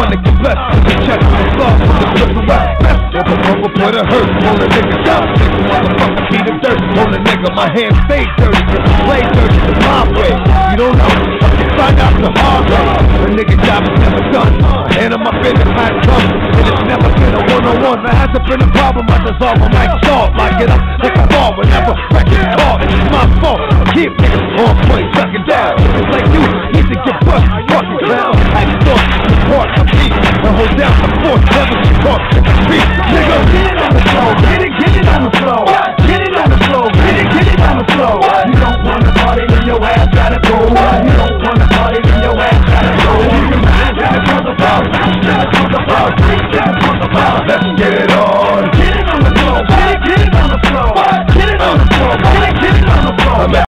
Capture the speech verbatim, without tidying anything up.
one to get blessed. The check on the floor, the flip the west. If a bumper put a hurt on a nigga, stop. Nigga, motherfucker, beat the dirt on a nigga. My hands stay dirty, play dirty, the my way. You don't know, you find out the hard way. The nigga job is never done. And I'm up in the high trouble, and it's never been a one-on-one. There hasn't been a problem, I dissolve a mic salt. Lock it up, take a ball whenever record caught. It's my fault, I keep niggas on point, suck it down. It's like you need to get bust, fucking clown. I thought, support the beat, and hold down the fort, never support the beat. Nigga, get it on the floor, get it, get it on the floor. Get it on the floor, get it, get it on the floor. You don't wanna party, then your ass gotta go. You don't wanna party, then your ass gotta go. You can mind that it's on the floor, that's on the floor, that's on the floor. Let's get